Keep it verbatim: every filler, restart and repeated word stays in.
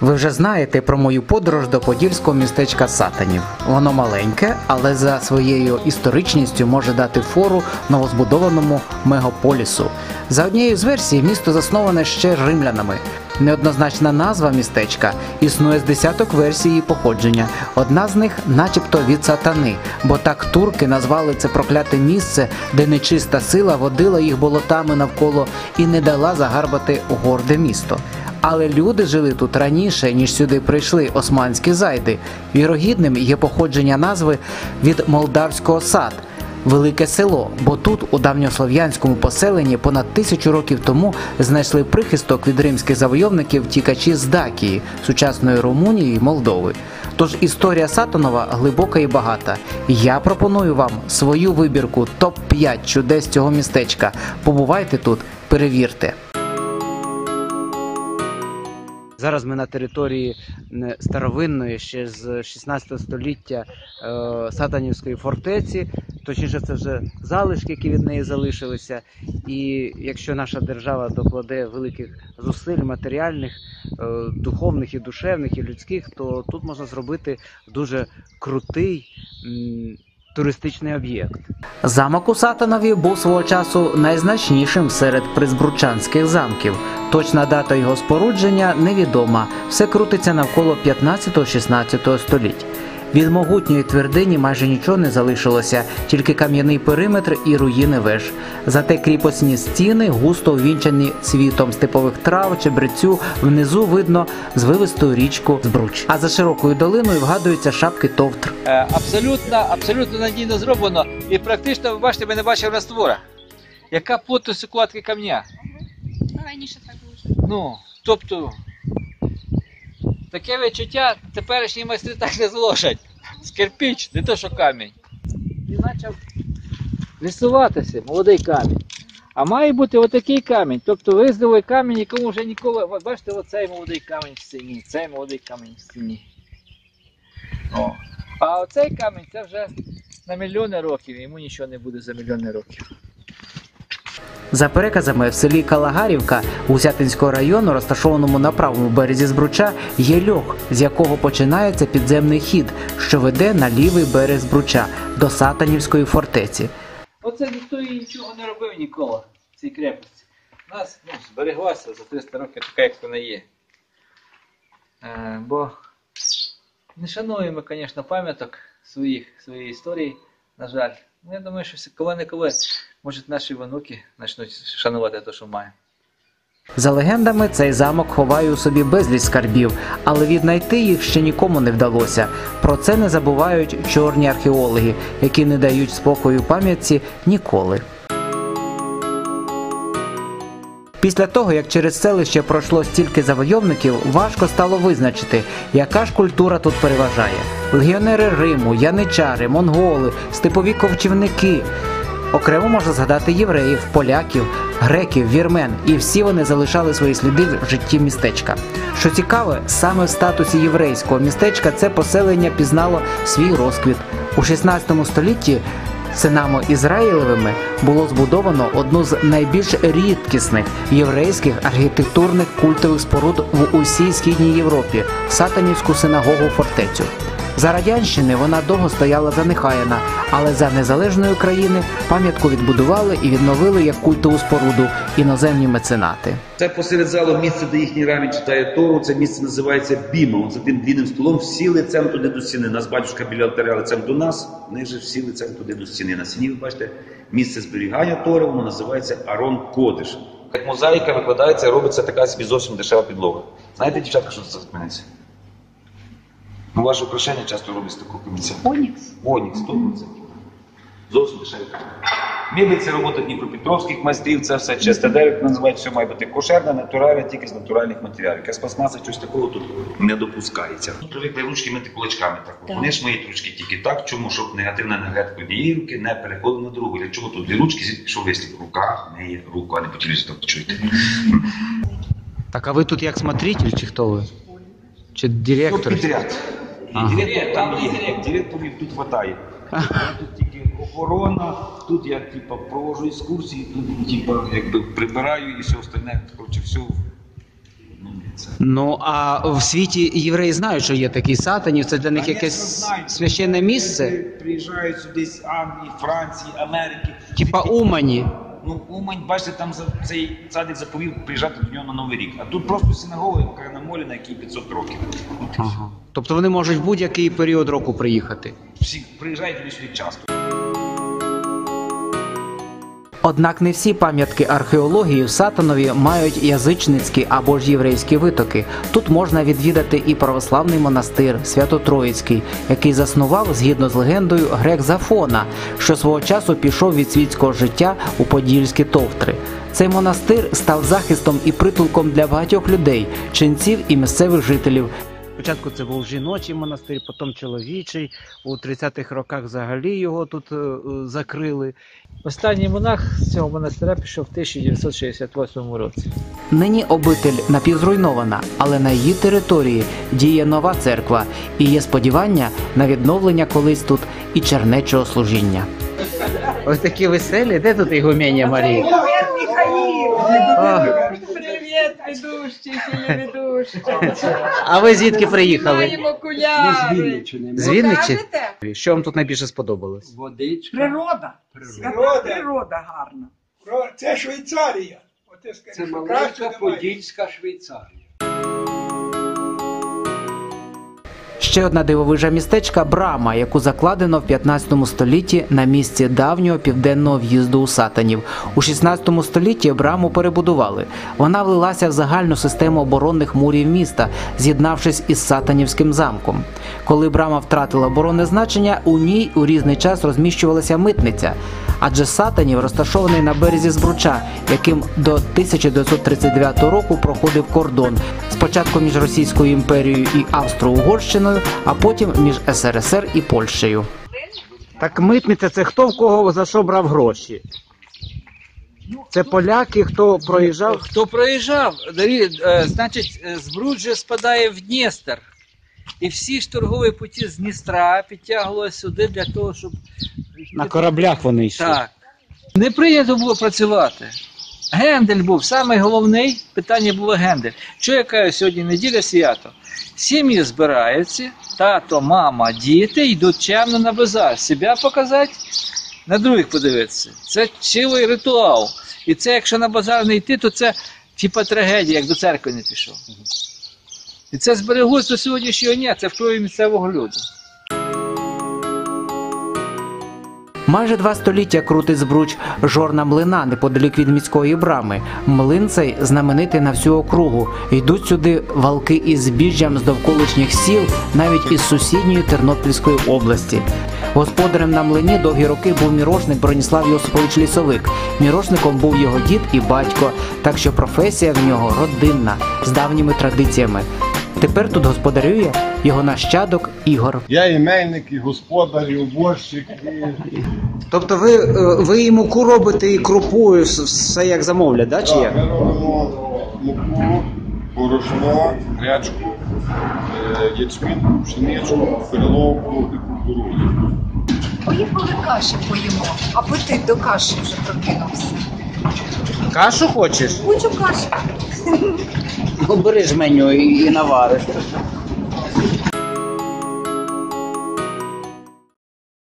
Ви вже знаєте про мою подорож до подільського містечка Сатанів. Воно маленьке, але за своєю історичністю може дати фору новозбудованому мегаполісу. За однією з версій, місто засноване ще римлянами. Неоднозначна назва містечка, існує з десяток версій її походження. Одна з них начебто від сатани, бо так турки назвали це прокляте місце, де нечиста сила водила їх болотами навколо і не дала загарбати горде місто. Але люди жили тут раніше, ніж сюди прийшли османські зайди. Вірогідним є походження назви від молдавського «сад» – велике село, бо тут, у давньослов'янському поселенні, понад тисячу років тому знайшли прихисток від римських завойовників тікачі з Дакії, сучасної Румунії і Молдови. Тож історія Сатанова глибока і багата. Я пропоную вам свою вибірку топ п'ять чудес цього містечка. Побувайте тут, перевірте. Зараз ми на території старовинної, ще з шістнадцятого століття, Сатанівської фортеці. Точніше, це вже залишки, які від неї залишилися. І якщо наша держава докладе великих зусиль матеріальних, духовних і душевних, і людських, то тут можна зробити дуже крутий туристичний об'єкт. Замок у Сатанові був свого часу найзначнішим серед призбручанських замків. Точна дата його спорудження невідома. Все крутиться навколо п'ятнадцятого-шістнадцятого століть. Від могутньої твердині майже нічого не залишилося, тільки кам'яний периметр і руїни веж. Зате кріпосні стіни густо увінчані цвітом степових трав, чебрецю, внизу видно звивисту річку Збруч. А за широкою долиною вгадуються шапки товтр. Абсолютно, абсолютно надійно зроблено і практично, ви бачите, ми не бачимо раствора. Яка плотність укладки камня? Раніше так було. Ну, тобто, таке відчуття теперішні майстри так не зложать. З кирпич, не то що камінь. І почав лісуватися, молодий камінь. А має бути отакий камінь, тобто виздовий камінь, якому вже ніколи, бачите, оцей молодий камінь в стіні, цей молодий камінь в стіні. О. А оцей камінь це вже на мільйони років, йому нічого не буде за мільйони років. За переказами, в селі Калагарівка Гусятинського району, розташованому на правому березі Збруча, є льох, з якого починається підземний хід, що веде на лівий берег Збруча, до Сатанівської фортеці. Оце ніхто її нічого не робив ніколи в цій крепості. У нас ну, збереглася за триста років така, як вона є. Е, бо не шануємо, звісно, пам'яток своїх, своєї історії, на жаль. Ну, я думаю, що коли-неколи, може, наші внуки почнуть шанувати те, що маємо. За легендами, цей замок ховає у собі безліч скарбів, але віднайти їх ще нікому не вдалося. Про це не забувають чорні археологи, які не дають спокою пам'ятці ніколи. Після того, як через селище пройшло стільки завойовників, важко стало визначити, яка ж культура тут переважає. Легіонери Риму, яничари, монголи, степові ковчівники. Окремо можна згадати євреїв, поляків, греків, вірмен, і всі вони залишали свої сліди в житті містечка. Що цікаве, саме в статусі єврейського містечка це поселення пізнало свій розквіт. У шістнадцятому столітті синами Ізраїлевими було збудовано одну з найбільш рідкісних єврейських архітектурних культових споруд в усій Східній Європі – Сатанівську синагогу-фортецю. За радянщини вона довго стояла занехаяна, але за незалежної України пам'ятку відбудували і відновили як культову споруду іноземні меценати. Це посеред залу місце, де їхній раввін читає Тору, це місце називається Біма. Он за тим длинним столом всі лицем туди до стіни. Нас батюшка біля алтаря лицем до нас, ниже всі лицем туди до стіни. На стіні, ви бачите, місце зберігання Тори, воно називається Арон Кодиш. Як мозаїка викладається, робиться така собі зовсім дешева підлога. Знаєте, дівчатка, що це за камінець? Ну, ваше украшення часто роблять з такого камінця. Онікс? Онікс, сто відсотків. Зовсім дешеві. Мебель – це робота дніпропетровських майстрів, це все чисте дерево, називають, все має бути кошерне, натуральне, тільки з натуральних матеріалів. Якась пластмаса, щось такого тут не допускається. Привикли ручки мити кулачками. Так. Так. Вони ж миють ручки тільки так, чому? Щоб негативна енергетика однієї руки не переходила на другу. Для чого тут дві ручки, звідки що вислів? Рука миє руку, а не по телевізору почуєте. Так, а ви тут як смотритель, чи хто ви? Чи директор? Все підряд. Ага. Директор там є, директорів тут хватає. Тут тільки охорона, тут я типа проводжу екскурсії, тут типа якби прибираю і все остальне, коротше, все Ну а в світі євреї знають, що є такий Сатанів, це для них Конечно, якесь знають. священне місце, Люди приїжджають сюди з Англії, Франції, Америки. типа Умані. Ну, Умань, бачите, там за- цей садик заповів приїжджати до нього на Новий рік. А тут просто синагога, яка на молі, на якій п'ятсот років. От і все. Ага. Тобто вони можуть в будь-який період року приїхати. Всі приїжджають вони сюди часто. Однак не всі пам'ятки археології в Сатанові мають язичницькі або ж єврейські витоки. Тут можна відвідати і православний монастир Свято-Троїцький, який заснував, згідно з легендою, грек Зафона, що свого часу пішов від світського життя у подільські товтри. Цей монастир став захистом і притулком для багатьох людей, ченців і місцевих жителів. Спочатку це був жіночий монастир, потім чоловічий. У тридцятих роках взагалі його тут е, закрили. Останній монах з цього монастиря пішов в тисяча дев'ятсот шістдесят восьмому році. Нині обитель напівзруйнована, але на її території діє нова церква і є сподівання на відновлення колись тут і чернечого служіння. Ось такі веселі. Де тут ігумення Марія? Привет, Михаил! Привет, ведущий, телеведущий. А ви звідки приїхали? Маємо окуляри. З Вінниччини? Покажете? Що вам тут найбільше сподобалось? Водичка. Природа. Свята природа гарна. Про- Це Швейцарія. Оте Це скажи, що краще маленька немає. Подільська Швейцарія. Ще одна дивовижа містечка – Брама, яку закладено в п'ятнадцятому столітті на місці давнього південного в'їзду у Сатанів. У шістнадцятому столітті Браму перебудували. Вона влилася в загальну систему оборонних мурів міста, з'єднавшись із Сатанівським замком. Коли Брама втратила оборонне значення, у ній у різний час розміщувалася митниця. Адже Сатанів розташований на березі Збруча, яким до тисяча дев'ятсот тридцять дев'ятого року проходив кордон. Спочатку між Російською імперією і Австро-Угорщиною, а потім між ес ер ес ер і Польщею. Так митниця – це хто в кого за що брав гроші? Це поляки, хто проїжджав? Хто проїжджав, Давид, е, значить, е, Збруч же спадає в Дністер. І всі ж торгові путі з Дністра підтягувалися сюди для того, щоб... На кораблях вони йшли. Так. Не прийнято було працювати. Гендель був, самий головний питання було гендель. Що я кажу, сьогодні неділя свято. Сім'ї збираються, тато, мама, діти йдуть чемно на базар. Себе показати, на других подивитися. Це чилий ритуал. І це, якщо на базар не йти, то це типа трагедія, як до церкви не пішов. І це збереглось до сьогоднішнього дня, це в крові місцевого люду. Майже два століття крутить Збруч жорна млина неподалік від міської брами. Млин цей знаменитий на всю округу. Йдуть сюди валки із збіжжям з довколишніх сіл, навіть із сусідньої Тернопільської області. Господарем на млині довгі роки був мірошник Броніслав Йосипович Лісовик. Мірошником був його дід і батько, так що професія в нього родинна, з давніми традиціями. Тепер тут господарює його нащадок Ігор. Я і мельник, і господар, і уборщик, і... Тобто ви, ви і муку робите, і крупу, і все як замовлять, да, чи Так, як? ми робимо муку, борошно, гречку, е, ячмінь, пшеничку, перловку і кукурудзу. Поїхали каші поїмо. Апетит до каші вже прокинувся. Кашу хочеш? Хочу каші. Ну, бери ж меню і, і навариш.